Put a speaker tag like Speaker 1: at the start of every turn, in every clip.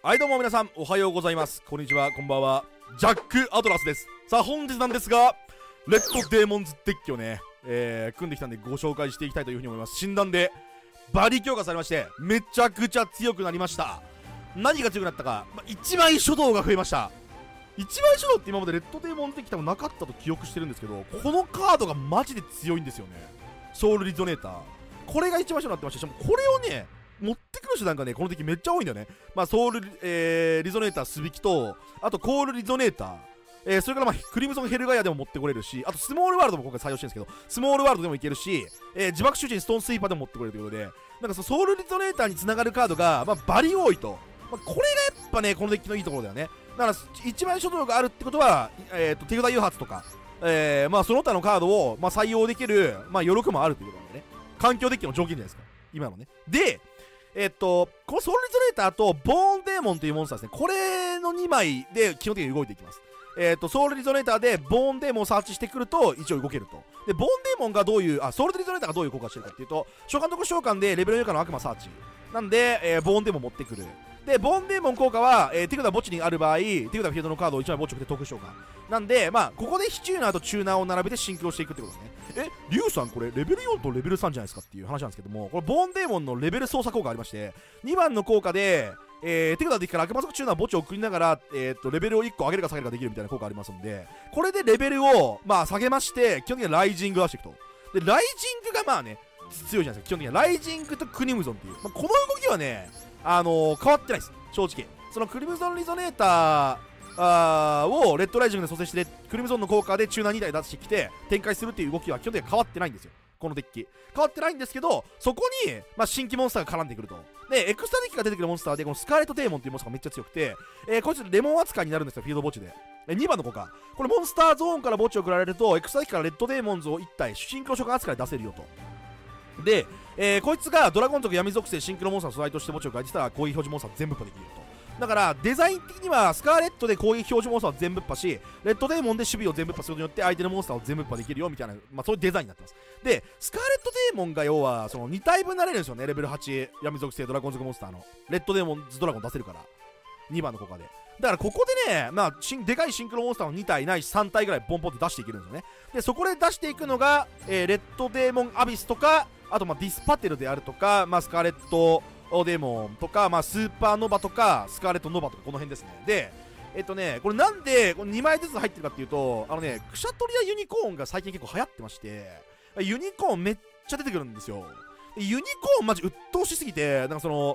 Speaker 1: はいどうも皆さんおはようございます。こんにちは、こんばんは。ジャック・アトラスです。さあ本日なんですが、レッドデーモンズデッキをね、組んできたんでご紹介していきたいというふうに思います。診断でバリ強化されましてめちゃくちゃ強くなりました。何が強くなったか、一枚書道が増えました。一枚書道って今までレッドデーモンズデッキ多分なかったと記憶してるんですけど、このカードがマジで強いんですよね。ソウルリゾネーター、これが一枚書道になってまして、しかもこれをね持ってくる手段がね、この敵めっちゃ多いんだよね。ソウル、リゾネーターすびきと、あとコールリゾネーター、それからクリムゾンヘルガイアでも持ってこれるし、あとスモールワールドも今回採用してるんですけど、スモールワールドでもいけるし、自爆集中にストーンスイーパーでも持ってこれるということで、なんかソウルリゾネーターにつながるカードが、バリ多いと。これがやっぱね、このデッキのいいところだよね。だから、一枚書道があるってことは、手札誘発とか、その他のカードを、採用できる、余力もあるということなんでね。環境デッキの条件じゃないですか。今のね。で、このソウルリゾネーターとボーンデーモンというモンスターですね。これの2枚で基本的に動いていきます。ソウルリゾネーターでボーンデーモンをサーチしてくると一応動けると。で、ボーンデーモンがどういう、ソウルリゾネーターがどういう効果してるかっていうと、召喚特殊召喚でレベル4以下の悪魔サーチ。なんで、ボーンデーモン持ってくる。で、ボーンデーモン効果は、手札墓地にある場合、手札フィールドのカードを1枚墓地で特殊召喚。なんで、ここで非チューナーとチューナーを並べてシンクロしていくってことですね。リュウさんこれレベル4とレベル3じゃないですかっていう話なんですけども、これボーンデーモンのレベル操作効果ありまして、2番の効果で、手札できから悪魔族チューナー墓地を送りながら、レベルを1個上げるか下げるかできるみたいな効果ありますんで、これでレベルを、下げまして、基本的にはライジングを出していくと。で、ライジングが強いじゃないですか。基本的にはライジングとクリムゾンっていう、この動きはね、変わってないです、正直。そのクリムゾンリゾネーターをレッドライジングで蘇生してクリムゾンの効果でチューナー2台出してきて展開するっていう動きは基本的には変わってないんですよ、このデッキ。変わってないんですけど、そこに、新規モンスターが絡んでくると。で、エクストラデッキが出てくるモンスターで、このスカーレットデーモンっていうモンスターがめっちゃ強くて、こいつレモン扱いになるんですよ、フィールド墓地で。2番の効果。これモンスターゾーンから墓地を送られると、エクストラデッキからレッドデーモンズを1体、シンクロ召喚扱いで出せるよと。で、こいつがドラゴン族闇属性シンクロモンスターの素材として墓地を書いてたら攻撃表示モンスター全部破できるよと。だからデザイン的にはスカーレットで攻撃表示モンスターを全部破し、レッドデーモンで守備を全部破することによって相手のモンスターを全部破できるよみたいな、そういうデザインになってます。で、スカーレットデーモンが要はその2体分なれるんですよね。レベル8闇属性ドラゴン族モンスターのレッドデーモンズドラゴン出せるから、2番の効果で。だからここでね、でかいシンクロモンスターを2体ないし3体ぐらいボンポンって出していけるんですよね。で、そこで出していくのが、レッドデーモンアビスとか、あとディスパテルであるとか、スカーレットデーモンとか、スーパーノバとか、スカーレットノバとか、この辺ですね。で、これなんでこれ2枚ずつ入ってるかっていうと、クシャトリアユニコーンが最近結構流行ってまして、ユニコーンめっちゃ出てくるんですよ。でユニコーンマジ鬱陶しすぎて、一応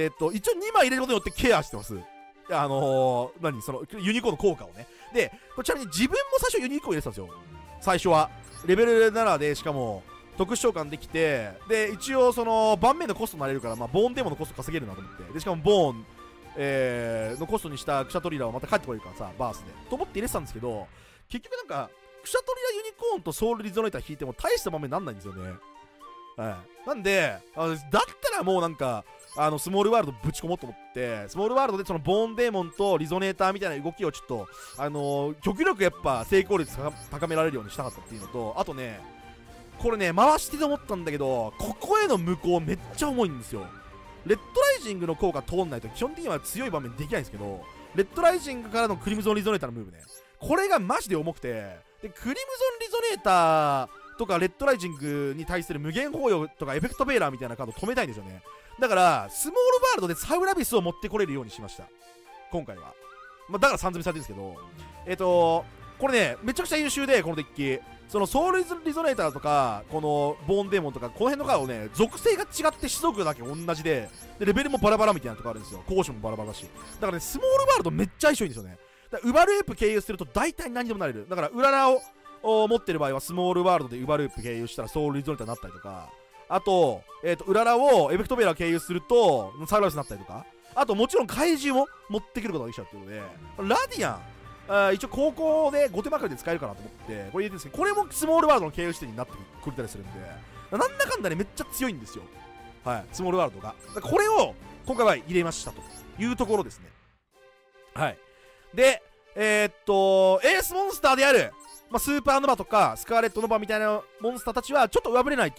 Speaker 1: 2枚入れることによってケアしてます。そのユニコーンの効果をね。で、ちなみに自分も最初ユニコーン入れてたんですよ。最初は。レベル7で、しかも、特殊召喚できて、で、一応その盤面のコストになれるから、ボーンデーモンのコスト稼げるなと思って、で、しかもボーン、のコストにしたクシャトリラはまた帰ってこれるからさ、バースで。と思って入れてたんですけど、結局クシャトリラユニコーンとソウルリゾネーター引いても大した場面になんないんですよね。はい。なんで、だったらもうスモールワールドぶち込もうと思って、スモールワールドでそのボーンデーモンとリゾネーターみたいな動きをちょっと、極力やっぱ成功率高められるようにしたかったっていうのと、あとね、これね、回してて思ったんだけど、ここへの無効めっちゃ重いんですよ。レッドライジングの効果通んないと基本的には強い場面できないんですけど、レッドライジングからのクリムゾンリゾネーターのムーブね。これがマジで重くて、で、クリムゾンリゾネーターとかレッドライジングに対する無限包容とかエフェクトベーラーみたいなカード止めたいんですよね。だから、スモールワールドでサウラビスを持ってこれるようにしました。今回は。だから3積みされてるんですけど、これね、めちゃくちゃ優秀で、このデッキ。そのソウルリゾネーターとか、このボーンデーモンとか、この辺のカードね、属性が違って種族だけ同じで、レベルもバラバラみたいなとこあるんですよ。攻守もバラバラだし。だからね、スモールワールドめっちゃ相性いいんですよね。だからウバループ経由すると大体何でもなれる。だから、ウララを持ってる場合は、スモールワールドでウバループ経由したらソウルリゾネーターになったりとか、あと、ウララをエフェクトベーラー経由すると、サウラスになったりとか、あともちろん怪獣も持ってくることができちゃうってことで、ラディアン、一応高校で5手まかりで使えるかなと思ってこれ入れてるんですけど、これもスモールワールドの経由地点になってくれたりするんで、なんだかんだねめっちゃ強いんですよ。はい、スモールワールドが。これを今回は入れましたというところですね。はい。で、エースモンスターである、スーパーノバとかスカーレットノバみたいなモンスターたちはちょっと上振れないと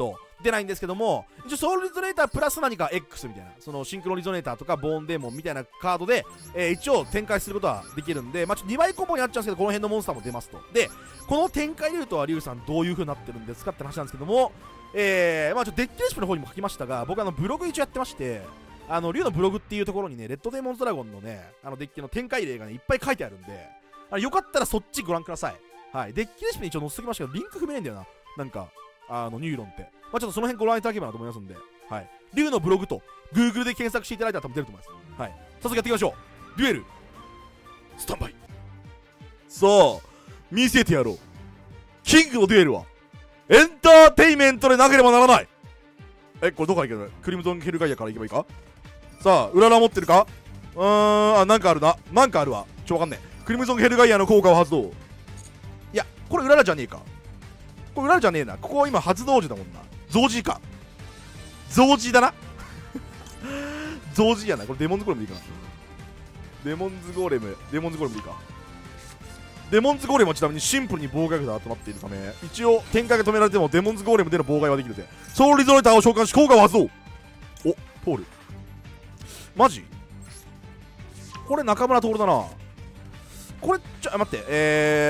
Speaker 1: 出ないんですけども、一応ソウルリゾネータープラス何か X みたいな、そのシンクロリゾネーターとかボーンデーモンみたいなカードで、一応展開することはできるんで、まあ、ちょっと2倍コンボになっちゃうんですけど、この辺のモンスターも出ますと。で、この展開ルートはリュウさんどういう風になってるんですかって話なんですけども、まあちょっとデッキレシピの方にも書きましたが、僕ブログ一応やってまして、リュウのブログっていうところにね、レッドデーモンズドラゴンのね、デッキの展開例がね、いっぱい書いてあるんで、よかったらそっちご覧ください。はい。デッキレシピに一応載せておきましたけど、リンク踏めないんだよな。なんか、ニューロンって。まあちょっとその辺ご覧いただければなと思いますんで、はい。リュウのブログと Google で検索していただいたら多分出ると思います。はい。早速やっていきましょう。デュエル、スタンバイ。さあ、見せてやろう。キングのデュエルは、エンターテイメントでなければならない。これどこから行けばいい？クリムゾンヘルガイアから行けばいいか？さあ、ウララ持ってるか？なんかあるな。なんかあるわ。わかんねえ。クリムゾンヘルガイアの効果を発動。いや、これウララじゃねえか。これウララじゃねえな。ここは今発動時だもんな。増字か。増字だな。増字やな。これデモンズゴレムでいいかな。デモンズゴレムでいいか。デモンズゴーレムはちなみにシンプルに妨害札となっているため、一応展開が止められてもデモンズゴーレムでの召喚はできるぜ。ソウルリゾネーターを召喚し効果を発動。お、ポール。マジ？これ中村徹だな。これ、待って、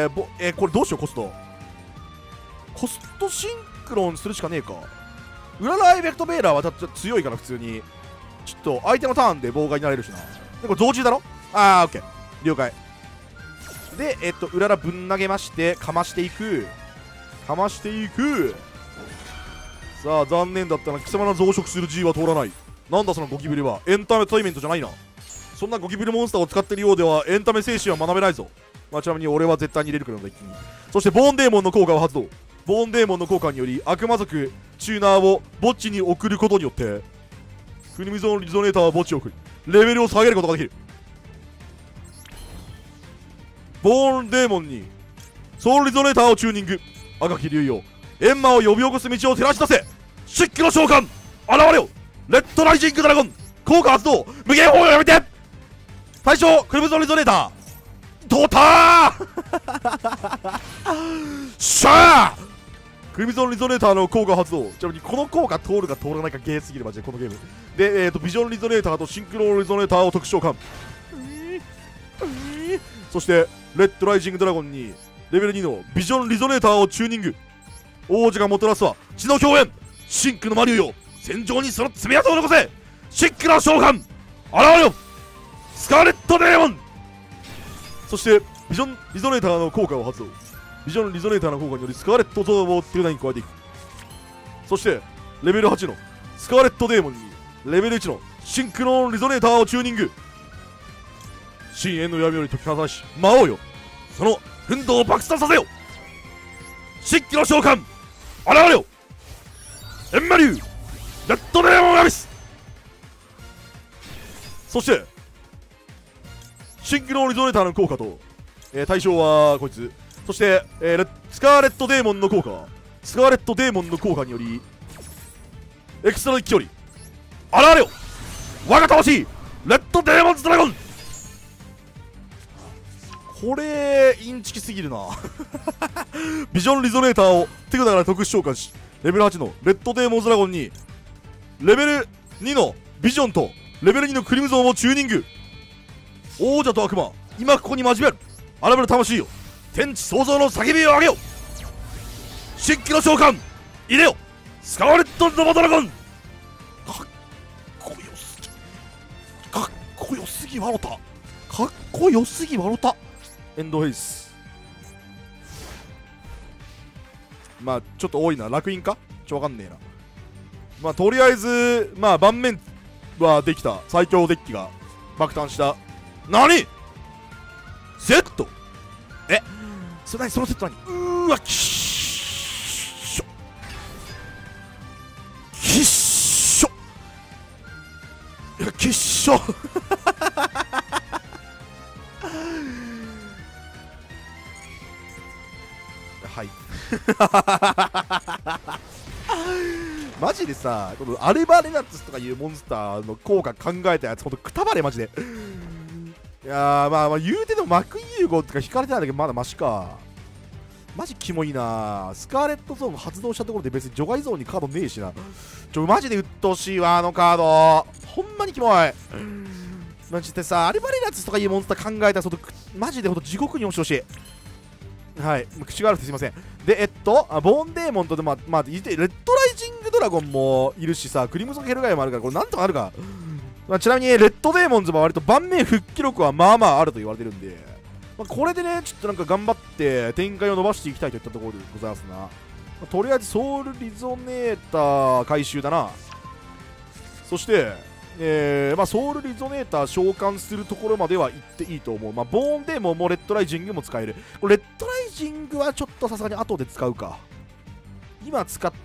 Speaker 1: これどうしよう、コスト。コストシンクロンするしかねえか。ウララエフェクトベーラーは強いから普通に。ちょっと相手のターンで妨害になれるしな。で、これ同時だろ？オッケー。了解。で、うららぶん投げまして、かましていく。さあ、残念だったな。貴様の増殖する G は通らない。なんだそのゴキブリは。エンタメトイメントじゃないな。そんなゴキブリモンスターを使っているようでは、エンタメ精神は学べないぞ。まあ、ちなみに俺は絶対に入れるからのデッキに。そして、ボーンデーモンの効果を発動。ボーンデーモンの効果により、悪魔族、チューナーを墓地に送ることによって、クリムゾンリゾネーターは墓地を送り、レベルを下げることができる。ボーンデーモンにソウルリゾネーターをチューニング。赤き竜よ、エンマを呼び起こす道を照らし出せ。漆器の召喚現れよ。レッドライジングドラゴン効果発動。無限砲をやめて。対象クリムゾンリゾネーター通ったーしゃー。クリムゾンリゾネーターの効果発動。ちなみにこの効果通るか通らないかゲーすぎるマジでこのゲームで、ビジョンリゾネーターとシンクロリゾネーターを特殊召喚。そしてレッドライジングドラゴンにレベル2のビジョンリゾネーターをチューニング。王者がもたらすは血の表現。シンクのマリュウよ、戦場にその爪痕を残せ。シックな召喚現れよ。スカーレットデーモン。そしてビジョンリゾネーターの効果を発動。ビジョンリゾネーターの効果によりスカーレットゾーンを手札に加えていく。そしてレベル8のスカーレットデーモンにレベル1のシンクロンリゾネーターをチューニング。深淵の闇より解き放し魔王よ、その奮闘を爆散させよ。漆器の召喚現れよ。エンマリュウレッドデーモンアビス。そしてシンクロンリゾネーターの効果と、対象はこいつ。そして、スカーレットデーモンの効果。スカーレットデーモンの効果によりエクストラデッキより現れよ。我が魂レッドデーモンズドラゴン。これインチキすぎるなビジョンリゾネーターを手札から特殊召喚し、レベル8のレッドデーモンズドラゴンにレベル2のビジョンとレベル2のクリムゾンをチューニング。王者と悪魔今ここに交わる。あらぶる魂よ、天地創造の叫びを上げよ。漆器の召喚入れよ。スカーレットノバドラゴン。かっこよすぎ笑った。エンドフェイス。まあちょっと多いな。楽印かわかんねえな。まあとりあえずまあ盤面はできた。最強デッキが爆誕した。何セットそのセット何。うーわきっしょはいマジでさ、このアルバレナツスとかいうモンスターの効果考えたやつほんとくたばれマジで。いやーまあ言うてでも幕融合とか引かれてないんだけどまだマシか。 マジキモいな。スカーレットゾーン発動したところで別に除外ゾーンにカードねえしな。マジで鬱陶しいわ、あのカード。ほんまにキモい。マジでさ、アルバレラツとかいうモンスター考えたら、マジでほんと地獄に押してほしい。はい、口が悪くてすいません。で、ボーンデーモンとで、レッドライジングドラゴンもいるしさ、クリムゾンヘルガイもあるから、これなんとかあるか。ちなみに、レッドデーモンズも割と盤面復帰力はまあまああると言われてるんで、これでね、ちょっとなんか頑張って展開を伸ばしていきたいといったところでございますな。とりあえずソウルリゾネーター回収だな。そして、ソウルリゾネーター召喚するところまでは行っていいと思う。ボーンデーモンもレッドライジングも使える。これレッドライジングはちょっとさすがに後で使うか。今使って、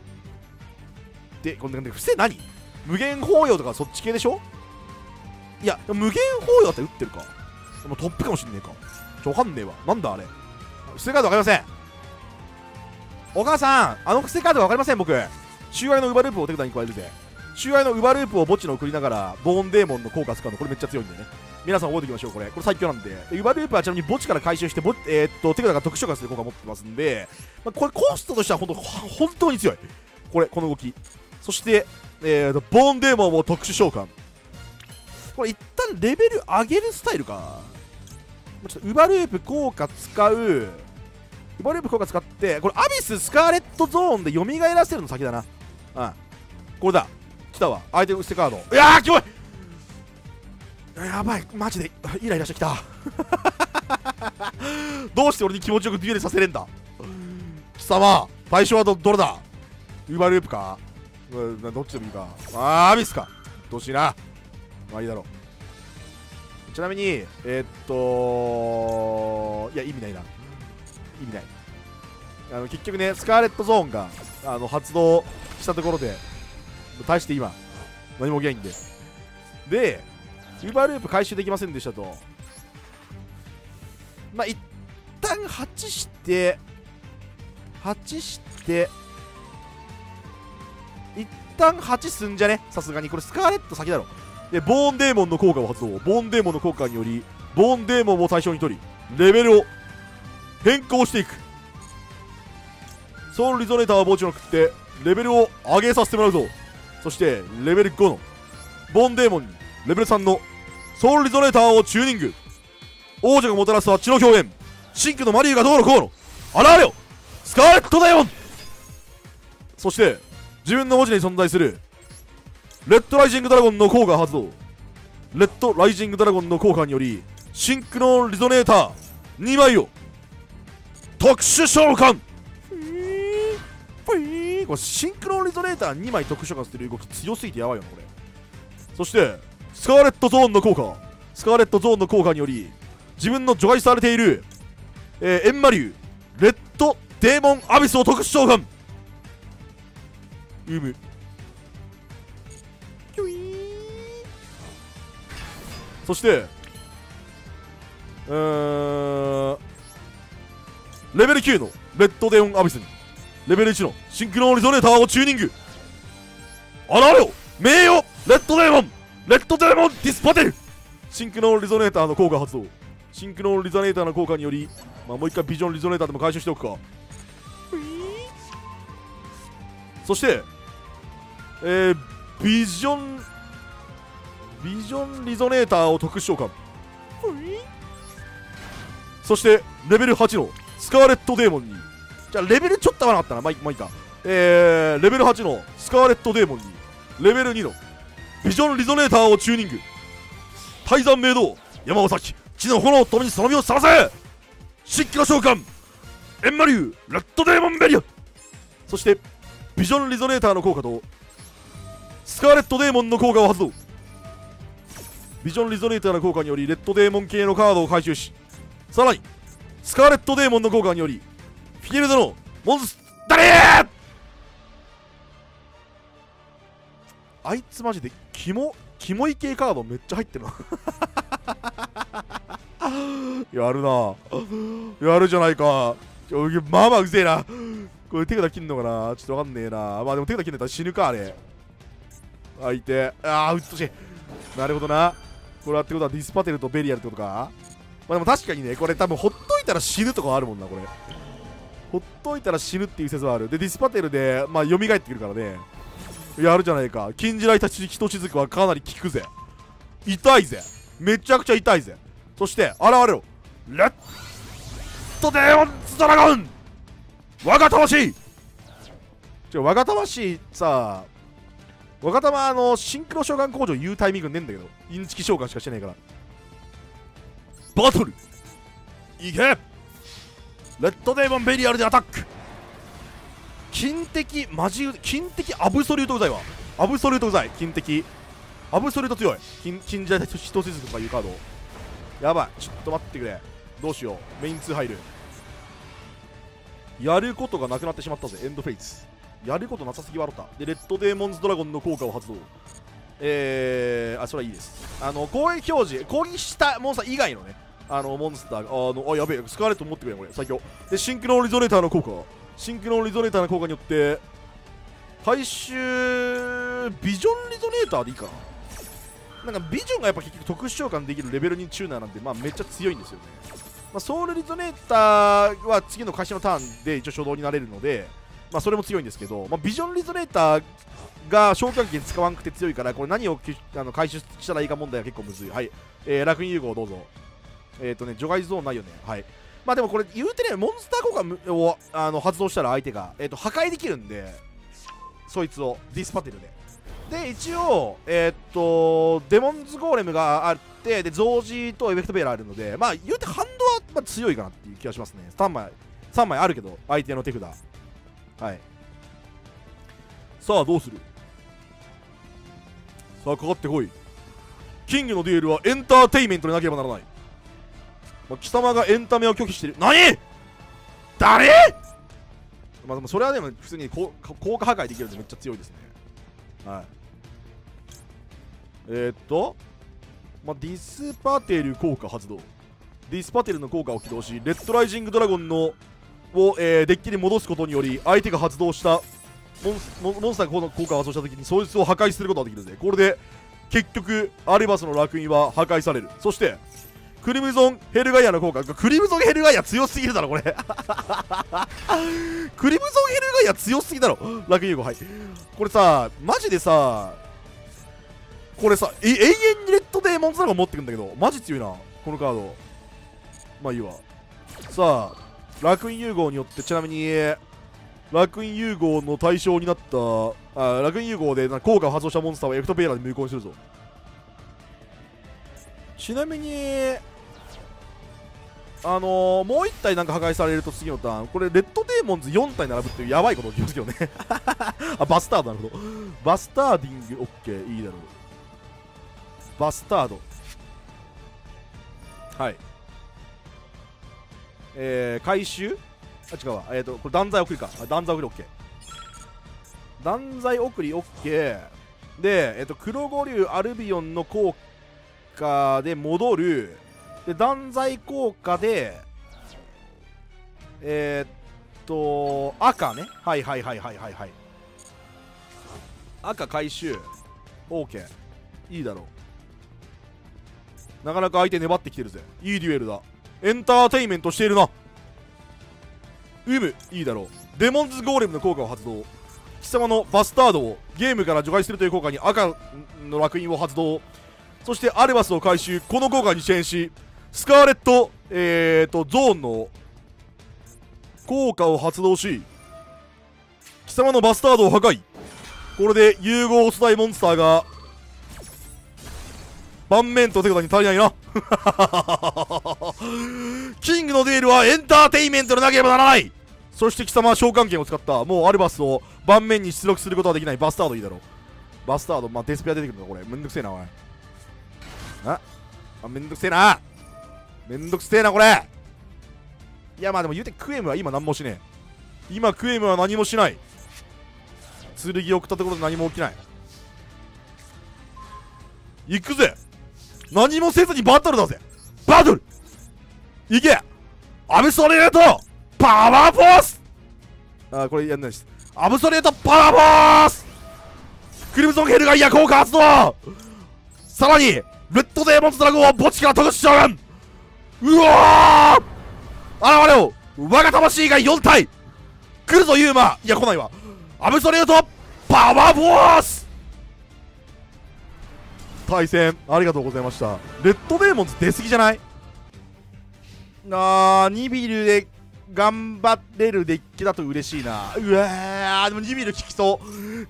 Speaker 1: こんな感じで、伏せ何？無限包容とかそっち系でしょ？いや、無限包容だって打ってるか。もうトップかもしんねえか。わかんねえわ。なんだあれ。伏せカードわかりません。お母さん、あの伏せカードわかりません、僕。収愛のウバループを手札に加えるぜ。収愛のウバループを墓地の送りながら、ボーンデーモンの効果使うの、これめっちゃ強いんでね。皆さん覚えておきましょう、これ最強なんで。ウバループはちなみに墓地から回収して、手札が特殊化する効果を持ってますんで、これコストとしては本当に強い。この動き。そして、ボーンデーモンも特殊召喚。これ一旦レベル上げるスタイルか。ちょっとウバループ効果使う。ウバループ効果使って、これアビススカーレットゾーンで蘇らせるの先だな。これだ。来たわ。相手の捨てカード。いやー、キモい。やばい。マジでイライラしてきた。どうして俺に気持ちよくデュエルさせれんだ。貴様、対象はどれだ。ウバループか。どっちでもいいか。アビスか。どうしいな。まあいいだろう。ちなみに、いや、意味ないな。意味ない。結局ね、スカーレットゾーンが発動したところで、対して今、何も起きないんで。で、ウーバーループ回収できませんでしたと。一旦8して、一旦8すんじゃね、さすがに。これスカーレット先だろ。で、ボーンデーモンの効果を発動。ボーンデーモンの効果により、ボーンデーモンを対象に取り、レベルを変更していく。ソウルリゾネーターを墓地に送って、レベルを上げさせてもらうぞ。そして、レベル5の、ボーンデーモンに、レベル3の、ソウルリゾネーターをチューニング。王者がもたらすは血の表現。真紅のマリーがどうのこうの。現れよスカーレットダイヤモンド。そして、自分の文字に存在する、レッドライジングドラゴンの効果発動。レッドライジングドラゴンの効果により、シンクロリゾネーター2枚を特殊召喚。これシンクロリゾネーター2枚特殊召喚する動き強すぎてやばいよな、これ。そして、スカーレットゾーンの効果。スカーレットゾーンの効果により、自分の除外されている、エンマ竜、レッドデーモンアビスを特殊召喚。そして、レベル9のレッドデーモンアビスに、レベル1のシンクロリゾネーターをチューニング。現れよ名誉レッドデーモンディスパテル。シンクロリゾネーターの効果発動。シンクロリゾネーターの効果により、もう一回ビジョンリゾネーターでも回収しておくか。そして、ビジョンリゾネーターを特殊召喚。そしてレベル8のスカーレットデーモンに、じゃあレベルちょっと合わなかったな、まあいいか。レベル8のスカーレットデーモンに、レベル2のビジョンリゾネーターをチューニング。泰山明道山尾崎地の炎ともにその身をさらせ。新規の召喚エンマ竜レッドデーモンベリア。そしてビジョンリゾネーターの効果とスカーレットデーモンの効果を発動。ビジョンリゾネーターの効果によりレッドデーモン系のカードを回収し、さらにスカーレットデーモンの効果によりフィールドのモンスター。あいつマジでキモい系カードめっちゃ入ってるな。やるな、やるじゃないか。まあまあうぜえな。これ手札切んのかな、ちょっとわかんねえな。まあでも手札切んねえたら死ぬか、あれ。相手、うっとしい。なるほどな。これはってことはディスパテルとベリアルってことか。まあでも確かにね、これ多分ほっといたら死ぬとかあるもんな、これ。 ほっといたら死ぬっていう説はある。でディスパテルでまあ蘇ってくるからね、やるじゃないか。禁じられたひとしずくはかなり効くぜ。痛いぜ、めちゃくちゃ痛いぜ。そして現れろ、レッドデーモンズドラゴン、我が魂。我が魂さ、我が魂シンクロ召喚工場言うタイミングねえんだけど、インチキ召喚しかしてないから。バトルいけ、レッドデーモンベリアルでアタック。金敵マジ金敵アブソリュートうざいわ。アブソリュートうざい。金敵アブソリュート強い。金じゃ一つずつとかいうカードやばい。ちょっと待ってくれ、どうしよう。メイン2入る。やることがなくなってしまったぜ。エンドフェイズやることなさすぎわろた。でレッドデーモンズドラゴンの効果を発動。それはいいです。攻撃表示、攻撃したモンスター以外のね、モンスターがやべえ、スカーレット持ってくれよこれ最強。でシンクロリゾネーターの効果、シンクロリゾネーターの効果によって回収ビジョンリゾネーターでいいかな。なんかビジョンがやっぱ結局特殊召喚できるレベル2チューナーなんで、まあめっちゃ強いんですよね。まあ、ソウルリゾネーターは次の開始のターンで一応初動になれるので、まあそれも強いんですけど、まあ、ビジョンリゾネーターが召喚権使わんくて強いから、これ何を回収したらいいか問題は結構むずい。はい、楽園融合どうぞ。除外ゾーンないよね。はい。まあでもこれ言うてね、モンスター効果を発動したら相手が、破壊できるんで、そいつをディスパテルで。で一応デモンズゴーレムがあって、でゾージーとエフェクトベーラーあるので、まあ言うてハンドはまあ強いかなっていう気がしますね。3枚あるけど相手の手札。はい、さあどうする。さあかかってこい。キングのデュエルはエンターテイメントでなければならない。まあ、貴様がエンタメを拒否している。何誰。まあでもそれはでも普通に効果破壊できるんでめっちゃ強いですね。はい。まあ、ディスパテル効果発動。ディスパテルの効果を起動し、レッドライジングドラゴンをデッキに戻すことにより、相手が発動したモンスターがこの効果を発動したときにそいつを破壊することができるぜ。これで結局アルバスの楽園は破壊される。そしてクリムゾンヘルガイアの効果。クリムゾンヘルガイア強すぎるだろこれクリムゾンヘルガイア強すぎだろ。楽園融合。はい、これさマジでさ、これさ永遠にレッドデーモンズドラゴン持ってくんだけど、マジ強いなこのカード。まあいいわ。さあ楽園融合によって、ちなみに楽園融合の対象になった楽園融合で効果を発動したモンスターをエフトベーラーで無効にするぞ。ちなみにもう1体なんか破壊されると次のターン、これレッドデーモンズ4体並ぶっていうやばいこと起きますけどねバスタード、なるほど。バスターディング OK いいだろう。バスタード。はい、回収、違うわ。これ断罪送りか。断罪送り OK。断罪送り OK。で、黒五竜アルビオンの効果で戻る。で、断罪効果で、赤ね。はいはいはいはいはいはい。赤回収。OK。いいだろう。なかなか相手粘ってきてるぜ。いいデュエルだ。エンターテイメントしているな。いいだろう。デモンズゴーレムの効果を発動。貴様のバスタードをゲームから除外するという効果に赤の楽園を発動。そしてアルバスを回収。この効果に遅延し、スカーレットゾーンの効果を発動し、貴様のバスタードを破壊。これで融合素材モンスターが盤面と手札に足りないなキングのデュエルはエンターテイメントでなければならない。そして貴様は召喚権を使った。もうアルバスを盤面に出力することはできない。バスタードいいだろう。バスタード、まあデスペア出てくるのこれ。めんどくせえなおい。めんどくせえな。めんどくせえなこれ。いやまあでも言うてクエムは今何もしねえ。今クエムは何もしない。剣を送ったところで何も起きない。行くぜ。何もせずにバトルだぜ。バトルいけ。アブソリュートパワーフォース。これやんないです。アブソリュートパワーフォース。クリムゾンヘルガイア効果発動。さらにレッドデーモンズドラゴンを墓地から特殊召喚。うわー現れよ。我が魂が4体来るぞユーマ。いや来ないわ。アブソリュートパワーフォース。対戦ありがとうございました。レッドデーモンズ出過ぎじゃない？ニビルで頑張れるデッキだと嬉しいな。うわー、でもニビル効きそう。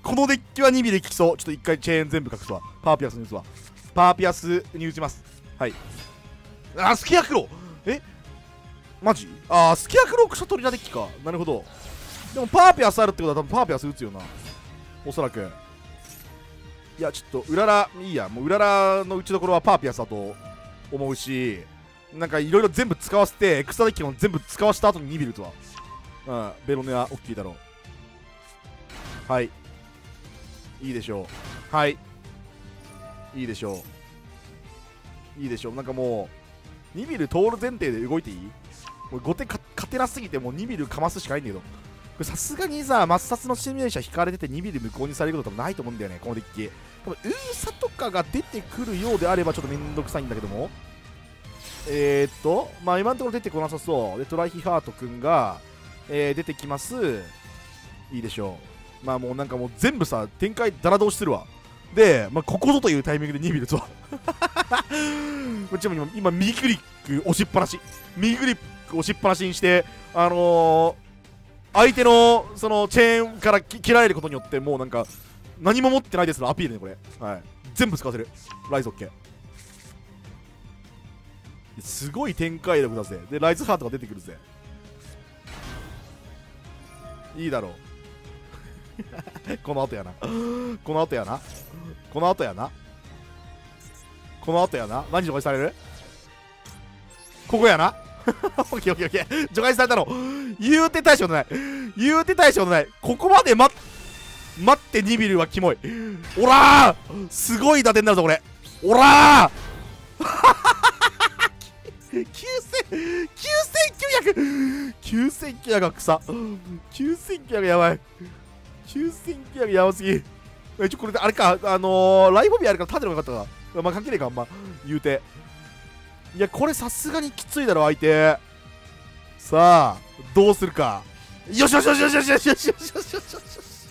Speaker 1: このデッキはニビル効きそう。ちょっと一回チェーン全部隠すわ。パーピアスに打つわ。パーピアスに打ちます。はい。スケアクロー。マジ？スケアクロー草取りなデッキか。なるほど。でもパーピアスあるってことは多分パーピアス打つよな、おそらく。いやちょっとうららいいや、もううららの打ちどころはパーピアスだと思うし、なんかいろいろ全部使わせて草デッキも全部使わせた後にニビルとはベロネア大きいだろう。はい、いいでしょう。はい、いいでしょう。いいでしょう。なんかもうニビル通る前提で動いていい？もう後手勝てなすぎてもうニビルかますしかないんだけど、さすがにさ、抹殺のシミュレーション引かれててニビル無効にされること多分ないと思うんだよね、このデッキ。多分ウーサとかが出てくるようであればちょっとめんどくさいんだけども、まあ今のところ出てこなさそう。でトライヒハートくんが、出てきます。いいでしょう。まあもうなんかもう全部さ展開ダラ通しするわ。で、まあ、ここぞというタイミングでニビルとはちなみに今右クリック押しっぱなし、右クリック押しっぱなしにして、相手のそのチェーンから切られることによってもうなんか何も持ってないですのアピールね、これ。はい、全部使わせる。ライズオッケー。すごい展開力だぜ。でライズハートが出てくるぜ。いいだろうこの後やなこの後やなこの後やなこの後やな。何除外される？ここやなオッケーオッケーオッケー。除外されたの言うて大したことない、言うて大したことない。ここまで待ってニビルはキモい。おらー、すごい打点になるぞこれ。おらー9900が草、9900やばい、9900やばすぎ。これであれか、ライフォビアあるから立てのがよかったか。まあ関係ねえか、あんま言うて。いやこれさすがにきついだろ相手。さあどうするか。よしよしよしよしよしよしよしよしよしよしよし。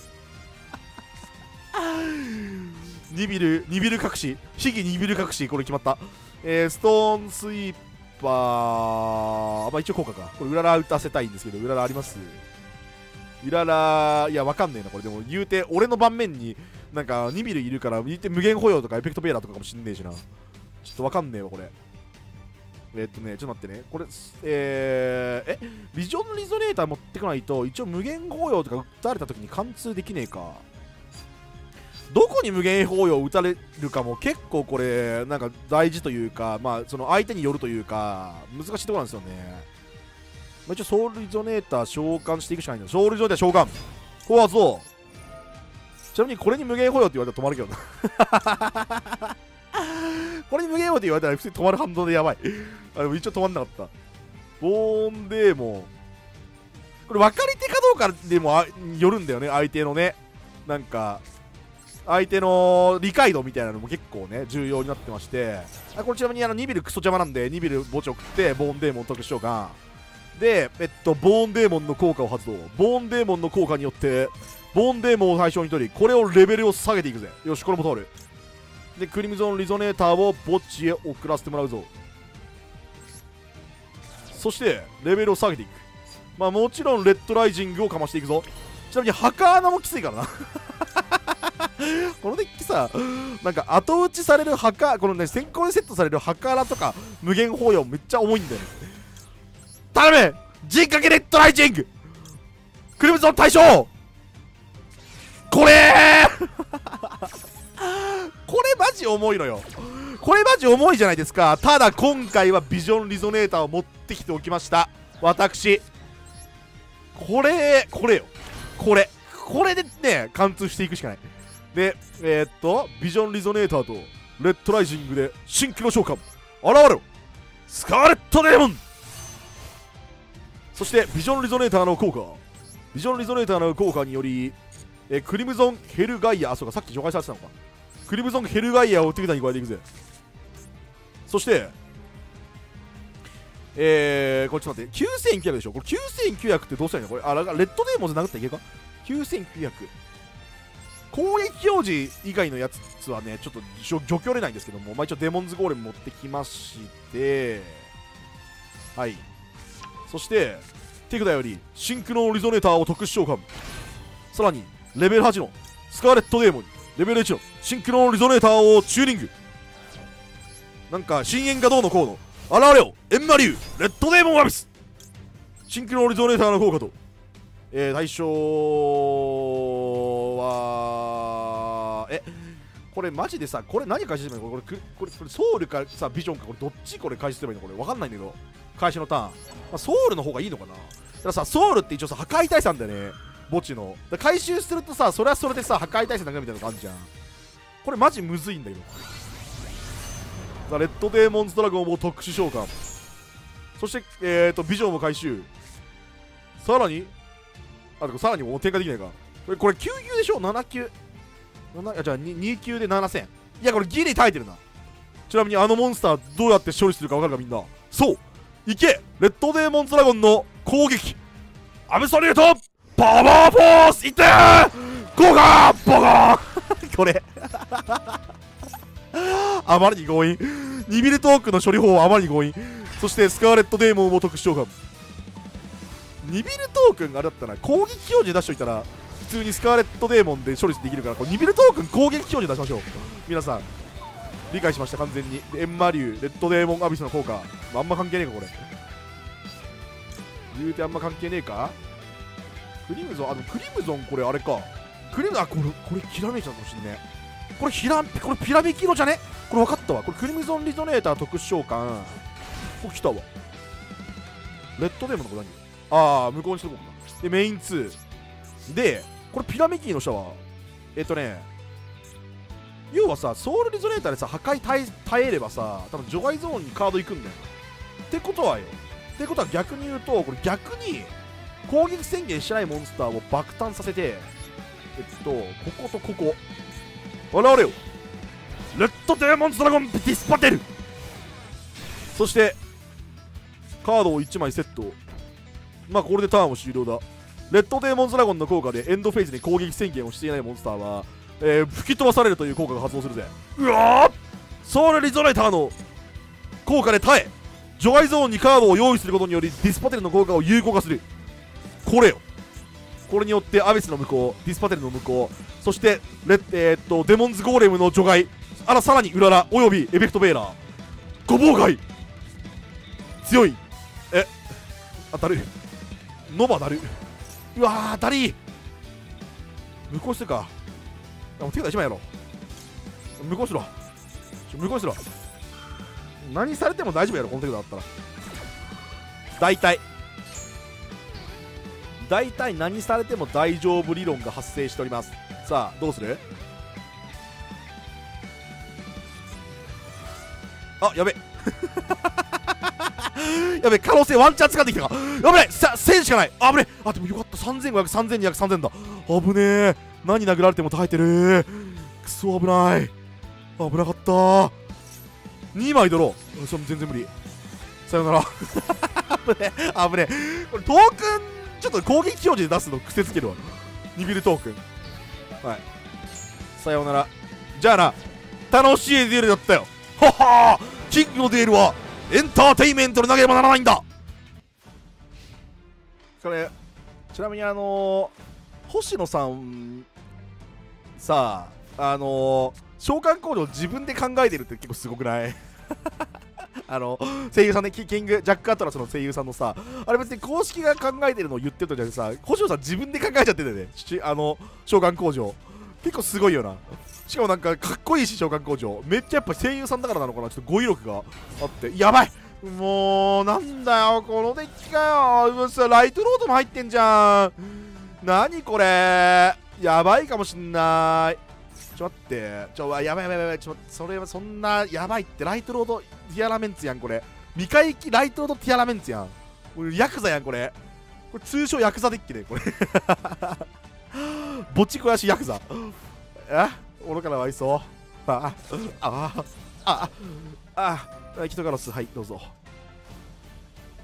Speaker 1: ニビル隠し、ヒギニビル隠し、これ決まった。ストーンスイーパー、まあ一応効果か。これうらら打たせたいんですけど、うららあります？うらら、いやわかんねえなこれ。でも言うて俺の盤面になんかニビルいるから、言うて無限保養とかエフェクトベーラーとかかもしんねえしな。ちょっとわかんねえわこれ。ちょっと待ってね。これビジョンリゾネーター持ってこないと一応無限保養とか打たれた時に貫通できねえか。どこに無限保養を打たれるかも結構これなんか大事というか、まあその相手によるというか難しいところなんですよね。まあ、一応ソウルリゾネーター召喚していくしかないんだ。ソウルリゾネーター召喚フォアゾー。ちなみにこれに無限保養って言われたら止まるけどなこれに無限保養って言われたら普通に止まる反動でやばいでも一応止まんなかった。ボーンデーモン、これ分かり手かどうかでもよるんだよね、相手のね。なんか相手の理解度みたいなのも結構ね重要になってまして、これちなみにニビルクソ邪魔なんでニビル墓地送ってボーンデーモン特殊召喚で、ボーンデーモンの効果を発動。ボーンデーモンの効果によってボーンデーモンを対象に取り、これをレベルを下げていくぜ。よしこれも通る。でクリムゾンリゾネーターを墓地へ送らせてもらうぞ。そしてレベルを下げていく。まあもちろんレッドライジングをかましていくぞ。ちなみにハカーナもきついからなこのデッキさ、なんか後打ちされるハカー、このね先行でセットされるハカーナとか無限包容めっちゃ重いんだよね。頼む陣掛けレッドライジングクリムゾン対象これこれマジ重いのよ。これマジ重いじゃないですか。ただ今回はビジョンリゾネーターを持ってきておきました私。これよ、これでね貫通していくしかない。でビジョンリゾネーターとレッドライジングで新規の召喚現れろスカーレットデーモン。そしてビジョンリゾネーターの効果、ビジョンリゾネーターの効果によりクリムゾンヘルガイア、そうかさっき紹介されてたのか。クリムゾンヘルガイアを手札に加えていくぜ。そしてこれちょっと待って、9900でしょ。これ9900ってどうしたらいいのこれ。レッドデーモンズ殴ったらいけるか。9900。攻撃表示以外のやつはね、ちょっと除去れないんですけども、一応デモンズゴーレム持ってきまして、はい。そして、手札よりシンクロンリゾネーターを特殊召喚。さらに、レベル8のスカーレットデーモンに、レベル1のシンクロンリゾネーターをチューニング。なんか、深淵がどうのこうの。現れよエンマ竜レッドデーモンアビス。シンクロンリゾネーターの効果と、対象はこれマジでさ、これ何開始すればいいのこれソウルかさビジョンか、これどっちこれ開始すればいいのこれ分かんないんだけど、開始のターン、ソウルの方がいいのかな。だからさ、ソウルって一応さ破壊耐性なんだよね、墓地の。回収するとさ、それはそれでさ破壊耐性なんかみたいなのがあるじゃん。これマジむずいんだけど。レッドデーモンズドラゴンを特殊召喚。そしてビジョンも回収。さらにさらにもう展開できないか。これ9級でしょ。7級じゃあ 2級で7000。いやこれギリ耐えてるな。ちなみにモンスターどうやって処理するか分かるかみんな。そう、いけレッドデーモンズドラゴンの攻撃アブソリュートパワーフォースいってーゴガーボガーこれあまりに強引。ニビルトークの処理法はあまりに強引。そしてスカーレットデーモンを特殊召喚。ニビルトークンがあれだったら攻撃表示出しといたら普通にスカーレットデーモンで処理できるから、これニビルトークン攻撃表示出しましょう。皆さん理解しました完全に。エンマ竜レッドデーモンアビスの効果、あんま関係ねえかこれ。言うてあんま関係ねえか。クリムゾン、クリムゾンこれあれか。クリムゾン、これひらめいちゃうかもしんね。これピラミキ色じゃね。これ分かったわ。これクリムゾンリゾネーター特殊召喚。これ来たわ。レッドデーモンの子何。向こうにしとこうかな。でメイン2で、これピラミキーの下は要はさ、ソウルリゾネーターでさ破壊耐えればさ、多分除外ゾーンにカード行くんだよ。ってことは逆に言うと、これ逆に攻撃宣言してないモンスターを爆誕させて、こことここ現れよレッドデーモンズドラゴンディスパテル。そしてカードを1枚セット。これでターンを終了だ。レッドデーモンズドラゴンの効果でエンドフェーズに攻撃宣言をしていないモンスターは、吹き飛ばされるという効果が発動するぜ。うわー、ソウルリゾネーターの効果で耐え、除外ゾーンにカードを用意することによりディスパテルの効果を有効化する。これよ。これによってアビスの向こう、ディスパテルの向こう、そしてデモンズゴーレムの除外、さらにうららおよびエフェクトベーラー、ご妨害強い。当たる。ノバだる。うわー当たり。向こうしてか。手札1枚やろ。向こうしろ。向こうしろ。何されても大丈夫やろこの手札だったら。大体何されても大丈夫理論が発生しております。さあどうする。やべやべ、可能性ワンチャン使ってきたか。やべえ、1000しかない。危ねえ。でもよかった。3500、3200、3000だ。危ねえ。何殴られても耐えてる。くそ危ない。危なかった。2枚ドロー。それも全然無理。さよなら。危ねえ。危ねえ。これトークン、ちょっと攻撃表示で出すの癖つけるわ。ニビルトークン。はい。さよなら。じゃあな。楽しいデュエルだったよ。ははー。キングのデュエルはエンターテイメントでなければならないんだ。これちなみに星野さんさ召喚コードを自分で考えてるって結構すごくない声優さんね、キングジャック・アトラスの声優さんのさ、あれ別に公式が考えてるのを言ってるとじゃなくてさ、星野さん自分で考えちゃってたよね。召喚工場結構すごいよな。しかもなんかかっこいいし、召喚工場めっちゃやっぱ声優さんだからなのかな、ちょっと語彙力があって、やばい。もうなんだよこのデッキかよ。ライトロードも入ってんじゃん。何これ、やばいかもしんない。ちょっと待って、やばい、それはそんなやばいって。ライトロードティアラメンツやんこれ。未回帰ライトロードティアラメンツやん。これヤクザやんこれ。これ通称ヤクザデッキでこれぼっちこやしヤクザ。愚かなはいそう。キトガロス、はいどうぞ。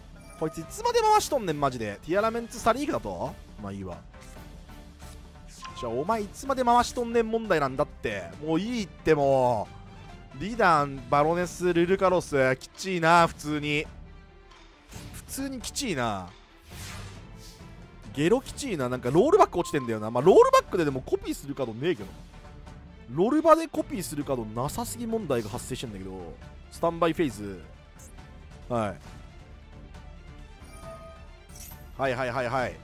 Speaker 1: こいついつまで回しとんねんマジで。ティアラメンツサリーグだと。まあいいわ。じゃあお前いつまで回しとんねん問題なんだって。もういいってもう。リダン、バロネス、ルルカロスきちいな。普通にきちいな。ゲロきちいな。なんかロールバック落ちてんだよな。まあロールバックでもコピーするカードねえけど、ロルバでコピーするカードなさすぎ問題が発生してんだけど。スタンバイフェイズ、はいはいはいはいはい。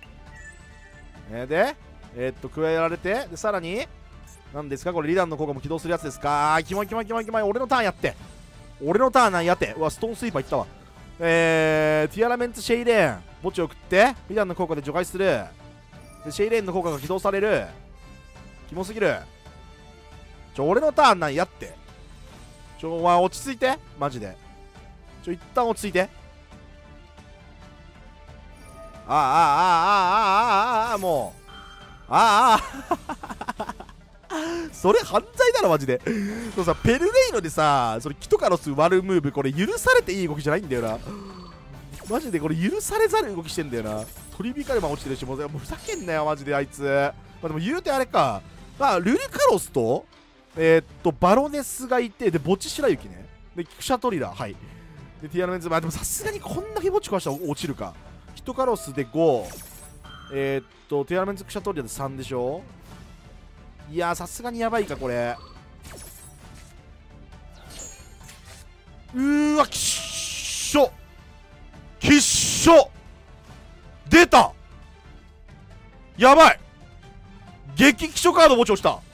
Speaker 1: で加えられて、でさらに何ですかこれ。リダンの効果も起動するやつですか。キモいキモいキモいキモい。俺のターンやって、俺のターンなんやって。うわストーンスイーパーいったわ。ティアラメンツシェイレーン墓地を送ってリダンの効果で除外する。でシェイレーンの効果が起動される。キモすぎる。俺のターンなんやって。落ち着いてマジで。一旦落ち着いて。もうそれ犯罪だろマジで。そうさ、ペルレイノでさ、それキトカロス割るムーブ、これ許されていい動きじゃないんだよな。マジでこれ許されざる動きしてんだよな。トリビカルマン落ちてるし、もうふざけんなよマジであいつ。まあでも言うてあれか、まあルルカロスとバロネスがいて、で墓地白雪ね、でクシャトリラ、はい、でティアラメンズ、まあでもさすがにこんだけ墓地壊したら落ちるか。キトカロスで5、ティアラメンズクシャトリラで3でしょ。いやーさすがにやばいかこれ。わきっしょきっしょ出た。やばい、激気象カード墓地落ちた。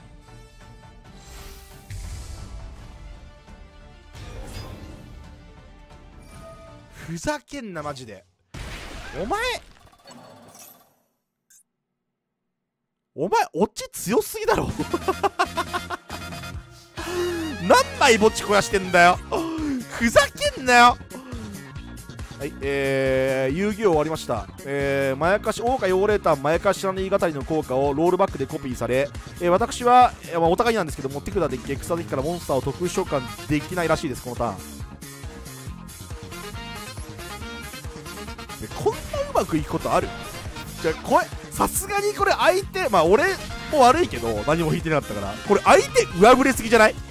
Speaker 1: ふざけんなマジで。お前オチ強すぎだろ何枚墓地肥やしてんだよふざけんなよ。はい、遊戯王終わりました。まやかし、桜花妖霊譚まやかしらの言い語りの効果をロールバックでコピーされ、私は、お互いなんですけども、手札デッキ、エクサデッキからモンスターを特殊召喚できないらしいです、このターン。こんなうまくいくことある？じゃあこれさすがにこれ相手、まあ俺も悪いけど何も引いてなかったから、これ相手上振れすぎじゃない？